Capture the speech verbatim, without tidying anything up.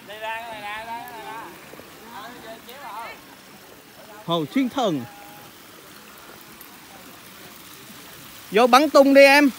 Hồ Thiên Thần. Vô bắn tung đi em.